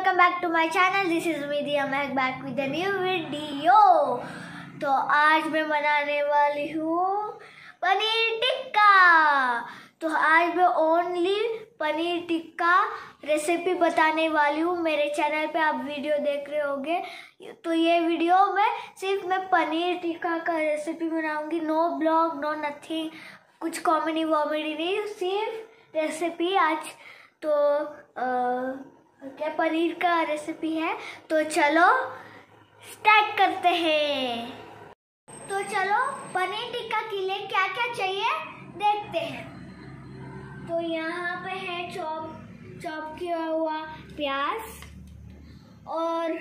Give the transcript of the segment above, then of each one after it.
welcome back to my channel. This is Vidhi. I'm back with a new video. तो आज मैं बनाने वाली हूँ पनीर टिक्का। तो आज मैं ओनली पनीर टिक्का रेसिपी बताने वाली हूँ। मेरे चैनल पे आप वीडियो देख रहे होंगे। तो ये वीडियो में सिर्फ मैं पनीर टिक्का का रेसिपी बनाऊंगी। नो ब्लॉग, नो नथिंग, कुछ कॉमेडी वॉमेडी नहीं, सिर्फ रेसिपी। आज तो क्या पनीर का रेसिपी है। तो चलो स्टार्ट करते हैं। तो चलो पनीर टिक्का के लिए क्या क्या चाहिए देखते हैं। तो यहाँ पे है चॉप किया हुआ प्याज और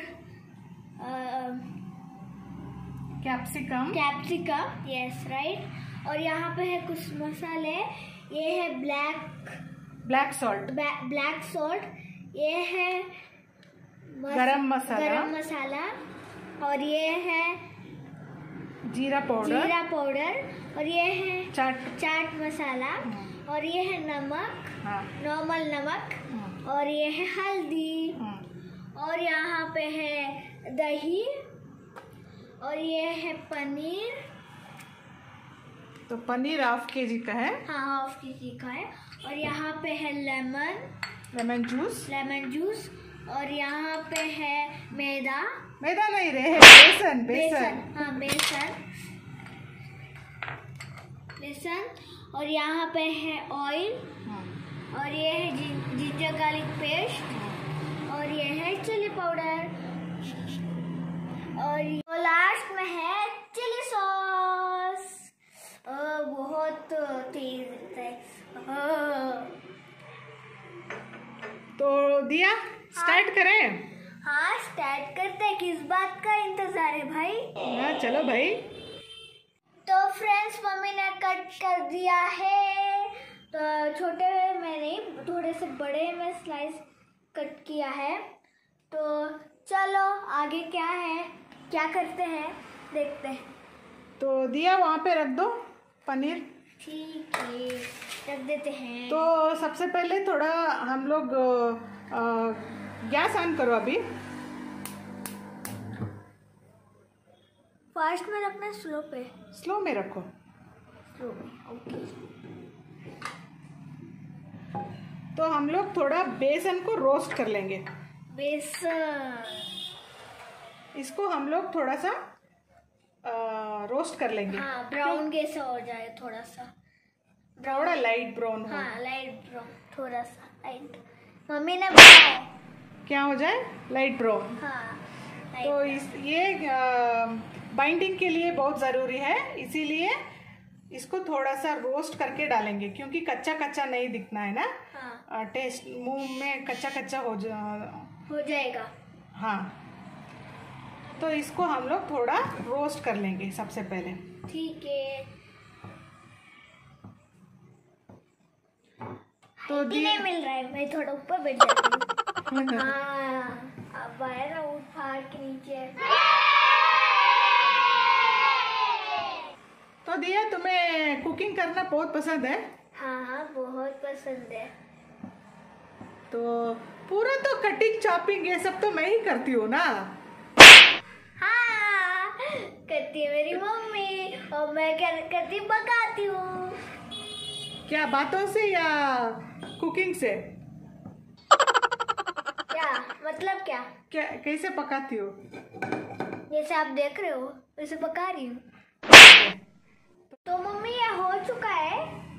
कैप्सिकम, यस राइट। और यहाँ पे है कुछ मसाले। ये है ब्लैक सॉल्ट, ये है गरम मसाला, और ये है जीरा पाउडर, और ये है चाट मसाला, और ये है नमक, नॉर्मल नमक, और ये है हल्दी, और यहाँ पे है दही, और ये है पनीर। तो पनीर हाफ केजी का है। हाँ, हाफ केजी का है। और यहाँ पे है लेमन जूस, और यहाँ पे है मैदा नहीं रहे, बेसन। हाँ, बेसन। और यहाँ पे है ऑयल, और ये है जिंजर गार्लिक पेस्ट, और ये है चिली पाउडर, और लास्ट में है चिली सॉस। बहुत तेज है। तो दिया स्टार्ट करें। हाँ, स्टार्ट करते हैं। किस बात का इंतजार है भाई? हाँ चलो भाई। तो फ्रेंड्स, मम्मी ने कट कर दिया है। तो छोटे में नहीं, थोड़े से बड़े में स्लाइस कट किया है। तो चलो आगे क्या करते हैं देखते हैं। तो दिया वहाँ पे रख दो पनीर। ठीक है, रख देते हैं। तो सबसे पहले थोड़ा हम लोग गैस ऑन करो अभी। फास्ट में रखना, स्लो में रखो। ओके। तो हम लोग थोड़ा बेसन को रोस्ट कर लेंगे। बेसन इसको हम लोग थोड़ा सा रोस्ट कर लेंगे। हाँ, ब्राउन कैसा हो जाए, थोड़ा लाइट ब्राउन हो। हाँ, लाइट ब्राउन, थोड़ा सा लाइट। मम्मी ने बताया क्या हो जाए, लाइट ब्राउन। हाँ, तो ये बाइंडिंग के लिए बहुत ज़रूरी है, इसीलिए इसको थोड़ा सा रोस्ट करके डालेंगे, क्योंकि कच्चा नहीं दिखना है ना। हाँ, टेस्ट मुंह में कच्चा हो जाएगा। हाँ, तो इसको हम लोग थोड़ा रोस्ट कर लेंगे सबसे पहले। ठीक है। तो नहीं मिल रहा है, मैं थोड़ा ऊपर बैठ जाती हूँ। हाँ, अब आया ना पहाड़ के नीचे। तो दिया, तुम्हें कुकिंग करना बहुत पसंद है? हाँ, बहुत पसंद है। तो पूरा तो कटिंग चॉपिंग ये सब तो मैं ही करती हूँ ना। हाँ, करती है मेरी मम्मी, और मैं क्या करती हूँ, पकाती हूँ। क्या बातों से या कुकिंग से? क्या मतलब? क्या कैसे पकाती हो? जैसे आप देख रहे हो वैसे पका रही हूँ। तो मम्मी, ये हो चुका है।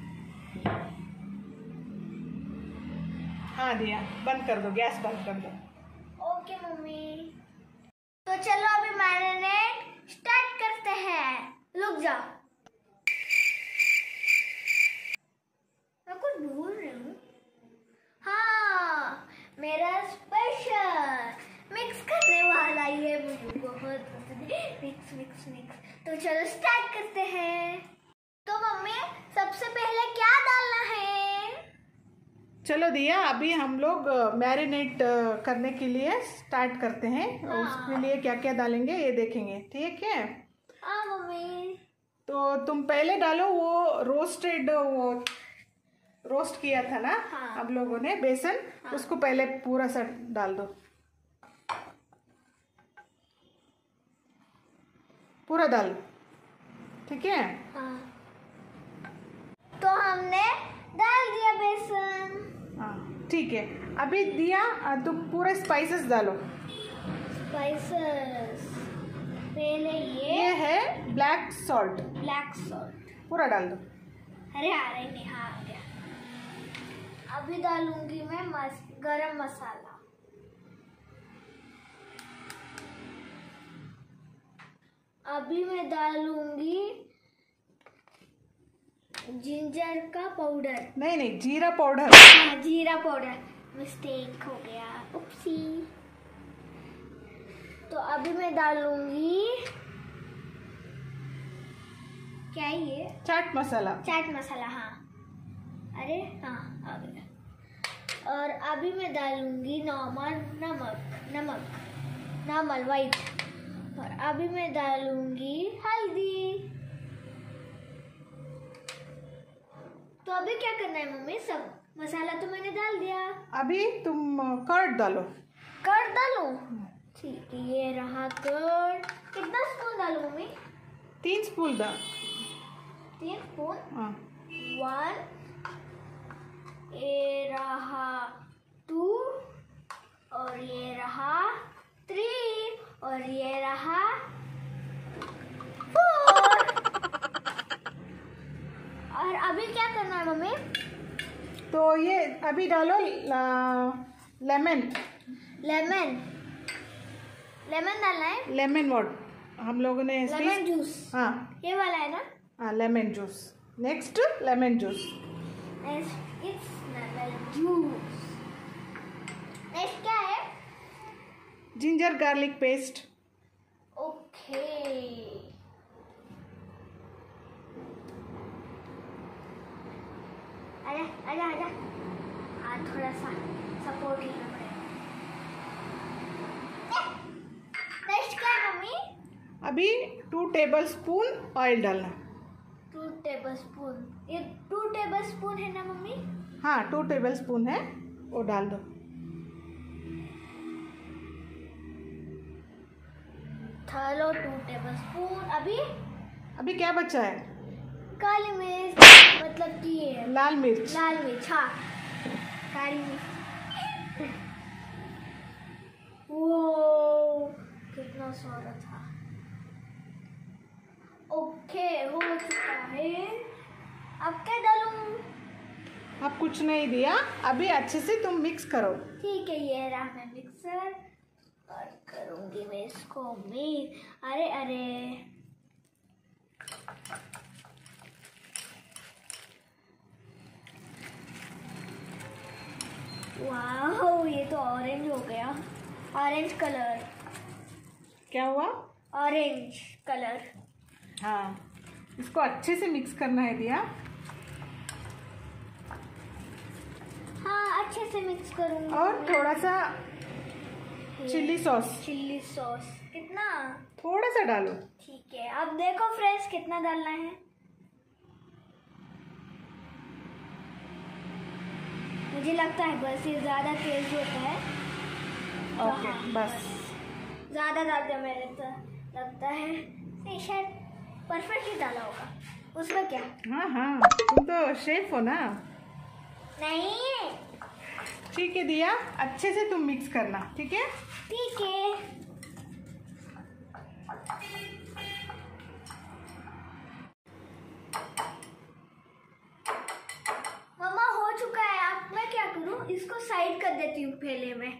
हाँ दिया, बंद कर दो, गैस बंद कर दो। Okay mummy. तो चलो अभी मैरिनेट स्टार्ट करते हैं। रुक जाओ, मैं कुछ भूल रही हूँ। हाँ, मेरा स्पेशल मिक्स करने वाला, ये मुझे बहुत पसंद है। मिक्स। तो चलो स्टार्ट करते हैं। तो मम्मी, सबसे पहले क्या डालना है? चलो दिया, अभी हम लोग मैरिनेट करने के लिए स्टार्ट करते हैं। हाँ। उसके लिए क्या क्या डालेंगे ये देखेंगे, ठीक है? हाँ मम्मी। तो तुम पहले डालो वो रोस्ट किया था ना। हाँ। अब लोगों ने बेसन, उसको पहले पूरा सा डाल दो। पूरा डाल, ठीक है। हाँ, तो हमने डाल दिया बेसन। हाँ ठीक है। अभी दिया तुम पूरे स्पाइसेस डालो। स्पाइसेस पहले ये है ब्लैक सॉल्ट। ब्लैक सॉल्ट पूरा डाल दो। अरे आ रही नहीं, हाँ आ गया। अभी डालूंगी मैं गरम मसाला। अभी मैं डालूंगी जिंजर का पाउडर। नहीं, जीरा पाउडर। हाँ, जीरा पाउडर, मिस्टेक हो गया, उपसी। तो अभी मैं डालूंगी, क्या है ये? चाट मसाला। चाट मसाला, हाँ। अरे हाँ आ गया। और अभी मैं डालूंगी नॉर्मल वाइट। और अभी मैं डालूंगी हल्दी। तो अभी क्या करना है मम्मी? सब मसाला तो मैंने डाल दिया। अभी तुम कर्ड डालो। कर्ड डालूं? ठीक है, ये रहा कर्ड। कितना स्पून डालूं मम्मी? 3 स्पून डाल। 3 स्पून? हाँ। 1, ये रहा 2, और ये रहा 3, और ये रहा 4। और अभी क्या करना है मम्मी? तो ये अभी डालो लेमन डालना है। लेमन वॉट हम लोगों ने लेमन जूस। हाँ, ये वाला है ना? हाँ, lemon juice. Next lemon juice. It's lemon juice. Next क्या है? Ginger garlic paste. ओके। आजा। थोड़ा सा सपोर्ट लेना पड़ेगा। नेक्स्ट क्या है मम्मी? अभी 2 टेबलस्पून ऑयल डालना। 2 टेबलस्पून। ये 2 टेबलस्पून है ना मम्मी? हाँ, 2 टेबलस्पून है, वो डाल दो। चलो 2 टेबलस्पून। अभी क्या बचा है? काली मिर्च, मतलब कि ये लाल मिर्च। हाँ, काली मिर्च। वो कितना सारा था। ओके, हो चुका है। अब क्या डालूं? अब कुछ नहीं दिया, अभी अच्छे से तुम मिक्स करो। ठीक है, ये रहा मैं मिक्सर, और करूंगी मैं इसको मिक्स। अरे वाह, ये तो ऑरेंज हो गया। Orange colour. क्या हुआ? Orange colour. हाँ, इसको अच्छे से मिक्स करना है दिया। हाँ, अच्छे से मिक्स करूंगी। और थोड़ा सा चिल्ली सॉस। कितना? थोड़ा सा डालो। ठीक है, अब देखो फ्रेंड्स कितना डालना है। मुझे लगता है बस ये ज़्यादा तेज होता है। ओके, हाँ, बस ज़्यादा डाल दिया मेरे, तो लगता है नहीं, शायद परफेक्टली डाला होगा। उसका क्या? हाँ, तुम तो शेफ हो ना। नहीं। ठीक है दिया, अच्छे से तुम मिक्स करना, ठीक है? ठीक है। मम्मा हो चुका है। अब मैं क्या करूं? इसको साइड कर देती हूँ पहले मैं।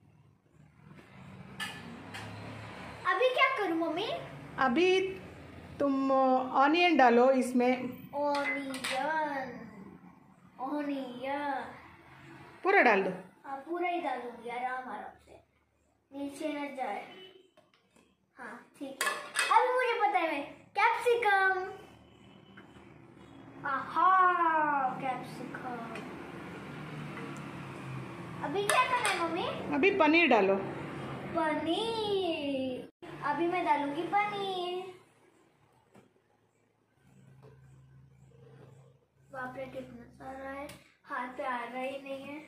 अभी क्या करूं मम्मी? अभी तुम ऑनियन डालो इसमें। ऑनियन पूरा डाल दो। हाँ, पूरा ही डालूंगी, आराम से, नीचे न जाए। हाँ ठीक है। अभी मुझे पता है, मैं कैप्सिकम। कैप्सिकम। अभी क्या करना है मम्मी? अभी पनीर डालो। पनीर। अभी मैं डालूंगी पनीर। बाप रे, कितना सारा है, हाथ पे आ रहा ही नहीं है।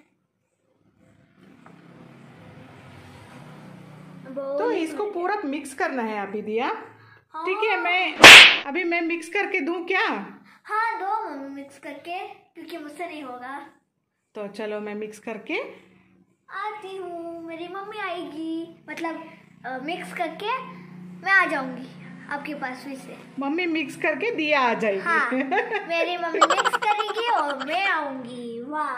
तो इसको पूरा मिक्स करना है अभी दिया। हाँ। ठीक है, अभी मैं मिक्स करके दूं क्या? हाँ दो मम्मी मिक्स करके, क्योंकि मुझसे नहीं होगा। तो चलो मैं मिक्स करके आती हूँ, मेरी मम्मी आएगी, मतलब मिक्स करके मैं आ जाऊंगी आपके पास फिर से। मम्मी मिक्स करके दिया आ जाएगी। हाँ, मेरी मम्मी मिक्स करेगी और मैं आऊंगी। वाह,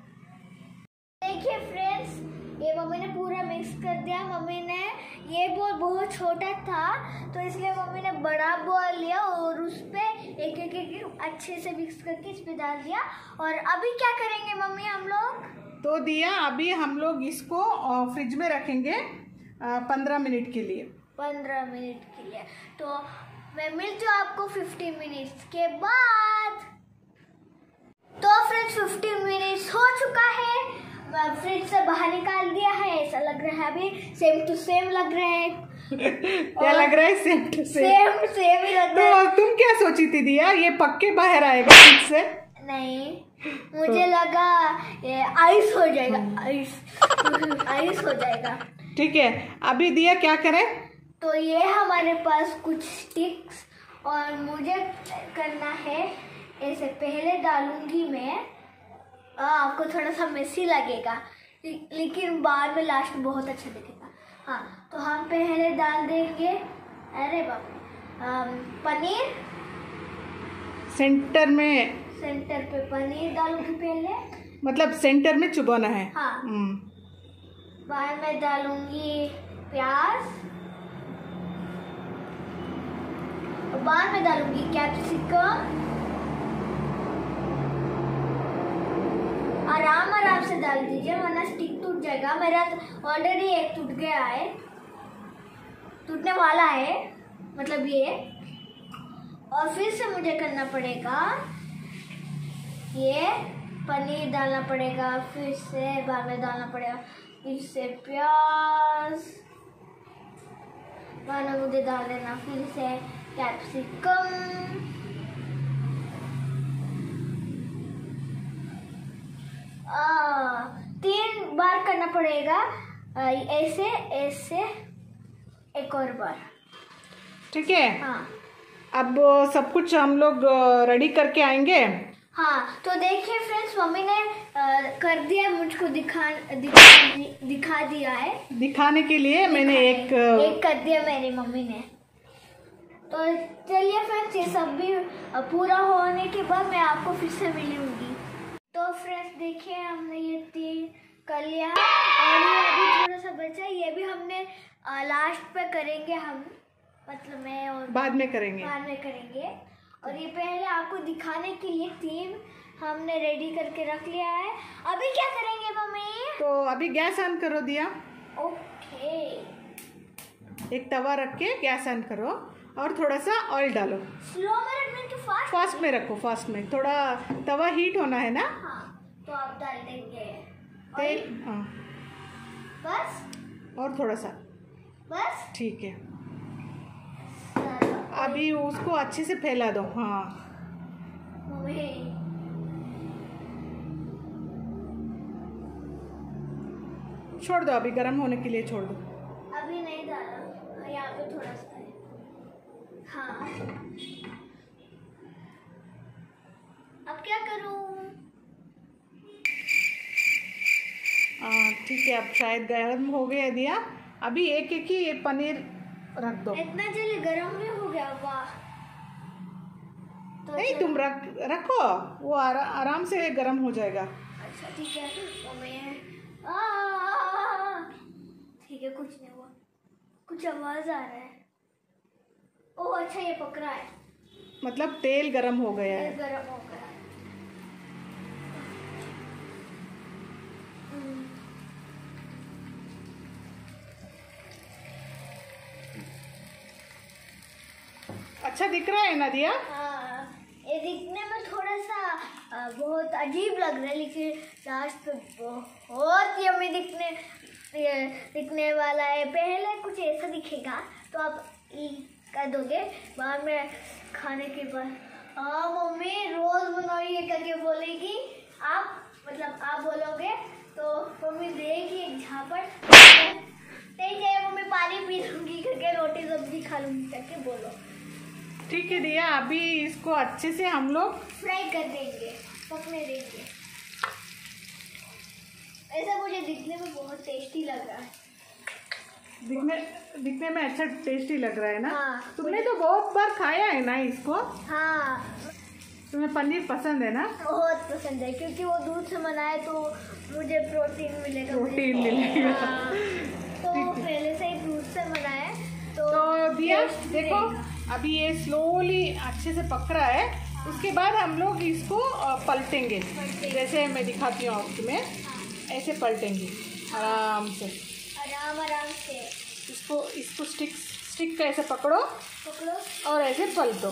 देखिए फ्रेंड्स, ये मम्मी ने पूरा मिक्स कर दिया। मम्मी ने ये बोल बहुत छोटा था तो इसलिए मम्मी ने बड़ा बोल लिया और उस पे एक एक अच्छे से मिक्स करके इस पे डाल दिया। और अभी क्या करेंगे मम्मी हम लोग? तो दिया, अभी हम लोग इसको फ्रिज में रखेंगे 15 मिनट के लिए। 15 मिनट के लिए। तो मैं मिलती हूँ आपको 15 मिनट्स के बाद। तो फ्रेंड्स 15 मिनट्स हो चुका है, फ्रिज से बाहर निकाल दिया है। ऐसा लग रहा है अभी सेम टू सेम लग रहा है। क्या लग रहा है? Same to same. सेम ही लग रहा है। तो तुम क्या सोची थी दिया, ये पक्के बाहर आएगा फ्रिज से? नहीं, मुझे लगा ये आइस हो जाएगा, आइस हो जाएगा। ठीक है, अभी दिया क्या करें? तो ये हमारे पास कुछ स्टिक्स और मुझे करना है ऐसे। पहले डालूंगी मैं, आपको थोड़ा सा मेसी लगेगा लेकिन बाद में लास्ट में बहुत अच्छा दिखेगा। हाँ, तो हम पहले डाल देंगे, अरे बाप, पनीर। सेंटर में, सेंटर पे पनीर डालूंगी पहले, मतलब सेंटर में चुबाना है। हाँ। बाद में डालूंगी प्याज, और बाद में डालूंगी कैप्सिकम। आराम से डाल दीजिए वरना स्टिक टूट जाएगा। मेरा ऑलरेडी एक टूट गया है, टूटने वाला है मतलब ये। और फिर से मुझे करना पड़ेगा, ये पनीर डालना पड़ेगा, फिर से बाद में डालना पड़ेगा, फिर से प्याज, बाद में मुझे डाल देना फिर से कैप्सिकम। तीन बार करना पड़ेगा ऐसे ऐसे, एक और बार। ठीक है। हाँ, अब सब कुछ हम लोग रेडी करके आएंगे। हाँ, तो देखिए फ्रेंड्स, मम्मी ने कर दिया, मुझको दिखा दिया है। दिखाने के लिए मैंने एक कर दिया मेरी मम्मी ने। तो चलिए फ्रेंड्स, ये सब भी पूरा होने के बाद मैं आपको फिर से मिलूंगी। तो फ्रेंड्स देखिए, हमने ये 3 कर लिया और ये अभी थोड़ा सा बचा, ये भी हमने लास्ट पे करेंगे हम, मतलब मैं और बाद में करेंगे। और ये पहले आपको दिखाने के लिए 3 हमने रेडी करके रख लिया है। अभी क्या करेंगे मम्मी? तो अभी गैस ऑन करो दिया। ओके, एक तवा रख के गैस ऑन करो और थोड़ा सा ऑयल डालो। स्लो में रखना कि फास्ट? फास्ट में रखो, फास्ट में। थोड़ा तवा हीट होना है ना। हाँ, तो आप डाल देंगे तेल। हाँ, बस। और थोड़ा सा, बस ठीक है। अभी उसको अच्छे से फैला दो। हाँ, छोड़ दो, अभी गर्म होने के लिए छोड़ दो। अभी नहीं डाला, यहाँ पे थोड़ा सा है। हाँ, अब क्या करूँ? ठीक है, अब शायद गर्म हो गया दिया। अभी एक एक ही पनीर रख दो। इतना जल्दी गर्म नहीं हो गया? वाह। तो नहीं, तुम रखो, वो आराम से गर्म हो जाएगा। अच्छा ठीक है, ठीक है, कुछ नहीं हुआ, कुछ आवाज आ रहा है। ओह अच्छा, ये पक रहा है, मतलब तेल गर्म हो गया है। गर्म हो गया। अच्छा दिख रहा है ना दिया? हाँ, ये दिखने में थोड़ा सा बहुत अजीब लग रहा है, लेकिन लास्ट पे बहुत यम्मी दिखने वाला है। पहले कुछ ऐसा दिखेगा तो आप कर दोगे, बाद में खाने के बाद हाँ मम्मी रोज बनाइए करके बोलेगी आप, मतलब आप बोलोगे तो मम्मी देगी एक झापड़, ठीक है मम्मी पानी पी लूंगी करके रोटी सब्जी खा मालूम करके बोलो। ठीक है दिया, अभी इसको अच्छे से हम लोग फ्राई कर देंगे, पकने देंगे। ऐसा मुझे दिखने में बहुत टेस्टी लग रहा है। दिखने में अच्छा टेस्टी लग रहा है ना? हाँ। तुमने तो बहुत बार खाया है ना इसको? हाँ। तुम्हें पनीर पसंद है ना? बहुत पसंद है, क्योंकि वो दूध से बना है तो मुझे प्रोटीन मिलेगा। हाँ। तो पहले से ही दूध से बना है तो दिया देखो, अभी ये स्लोली अच्छे से पक रहा है। उसके बाद हम लोग इसको पलटेंगे, जैसे मैं दिखाती हूँ आप तुम्हें। ऐसे पलटेंगे आराम से, आराम से। इसको स्टिक का ऐसे पकड़ो और ऐसे पलटो,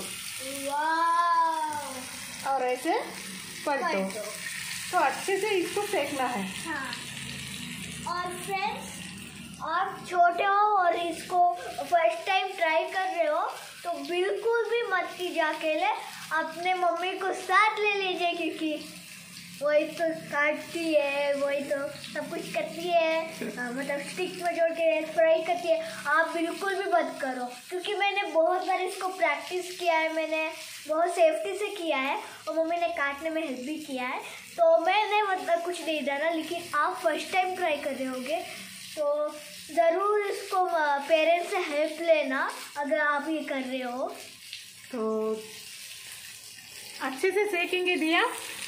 और ऐसे पलटो। तो अच्छे से इसको सेकना है। हाँ। और फ्रेंड्स, आप छोटे हो और इसको फर्स्ट टाइम ट्राई कर रहे हो तो बिल्कुल भी मत कीजिए अकेले, अपने मम्मी को साथ ले लीजिए, क्योंकि वही तो काटती है, वही तो सब कुछ करती है, मतलब स्टिक में जोड़ के फ्राई करती है। आप बिल्कुल भी मत करो, क्योंकि मैंने बहुत बार इसको प्रैक्टिस किया है, मैंने बहुत सेफ्टी से किया है और मम्मी ने काटने में हेल्प भी किया है, तो मैंने मतलब कुछ नहीं डाला। लेकिन आप फर्स्ट टाइम ट्राई कर रहे होगे तो ज़रूर इसको पेरेंट्स से हेल्प लेना अगर आप ये कर रहे हो। तो अच्छे से सेकेंगे दिया।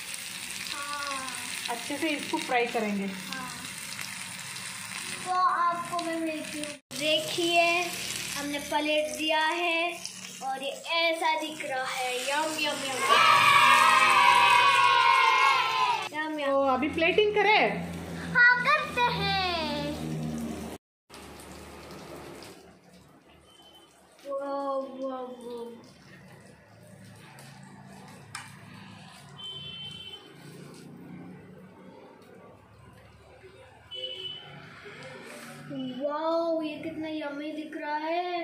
अच्छे से इसको फ्राई करेंगे। हाँ। तो आपको मैं मिलती हूँ। देखिए, हमने पलट दिया है और ये ऐसा दिख रहा है। यम यम यम यम यम। तो अभी प्लेटिंग करें? हाँ, करते हैं। वो वाओ, ये कितना यम्मी दिख रहा है।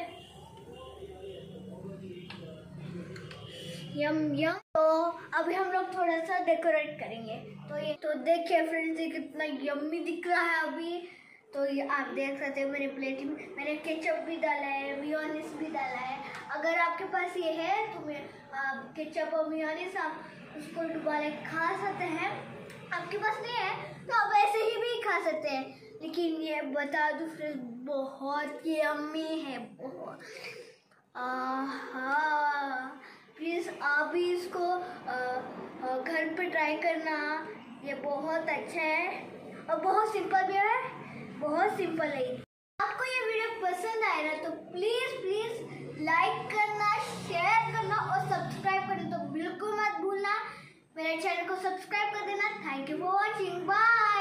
यम यम। तो अभी हम लोग थोड़ा सा डेकोरेट करेंगे। तो देखिए फ्रेंड्स, ये कितना यम्मी दिख रहा है अभी। तो ये आप देख सकते हो मेरे प्लेट में मैंने केचप भी डाला है, मेयोनीज भी डाला है। अगर आपके पास ये है तो केचप और मेयोनीज आप उसको डुबा के खा सकते हैं। आपके पास नहीं है तो आप ऐसे ही भी खा सकते हैं। लेकिन ये बता दूं फ्रेंड्स, बहुत यम्मी है, बहुत। प्लीज़ आप भी इसको घर पे ट्राई करना, ये बहुत अच्छा है और बहुत सिंपल भी है, बहुत सिंपल है। आपको ये वीडियो पसंद आए ना तो प्लीज़ लाइक करना, शेयर करना और सब्सक्राइब करना तो बिल्कुल मत भूलना। मेरे चैनल को सब्सक्राइब कर देना। Thank you for watching, bye.